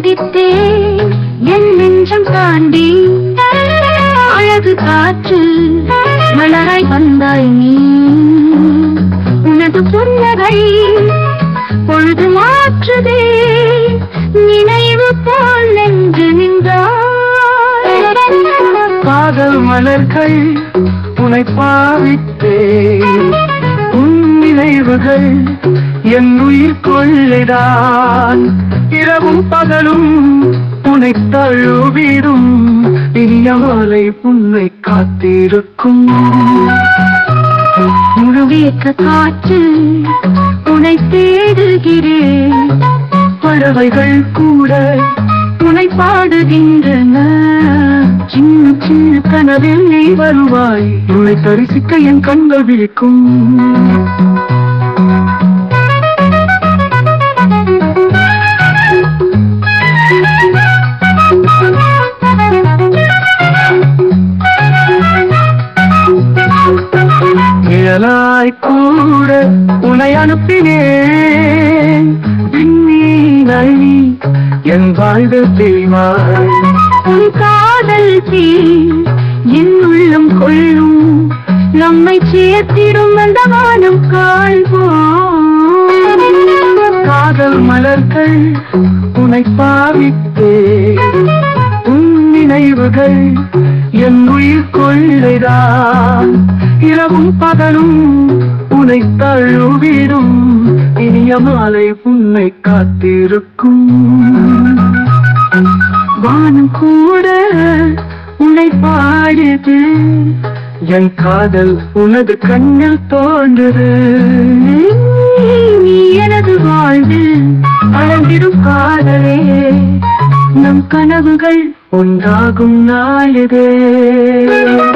சந்தித்தேன் என் நெஞ்சம் தாண்டி அழகு காற்று மலராய் வந்தாய் நீ உனது புன்னகை பொழுது மாற்றுதே நினைவு போல் நின்று நின்றாய் காதல் மலர்கள் உனை பாவித்தே உன் நினைவுகள் என் உயிர் கொள்ளைதான் இரவும் பகலும் உனை தழுவிடும் இனிய மாலை உன்னை காத்திருக்கும் முழுவேற்ற காற்று உனை தேடுகிறேன் பறவைகள் கூட உனை பாடுகின்றன சின்ன சின்ன கனவில் நீ வருவாய் உன்னை தரிசிக்க என் கண்கள் விழிக்கும் நிழலாய் கூட உன்னை அனுப்பினேன் நீ என் வாழ்வில் தீவாய் உன் காதல் தீ என் உள்ளம் கொள்ளும் நம்மை சேர்த்திடும் அந்த வானம் காண்போம் காதல் மலர்கள் உனை பாவித்தே உன் நினைவுகள் என் உயிர் கொள்ளைதான் இரவும் பகலும் உனை தழுவிடும் இனிய மாலை உன்னை காத்திருக்கும் வானம் கூட உன்னை பாடுது என் காதல் உனது கண்ணில் தோன்றுது நீ எனது வாழ்வில் அழகிடும் காதலே நம் கனவுகள் ஒன்றாகும் நாளிதே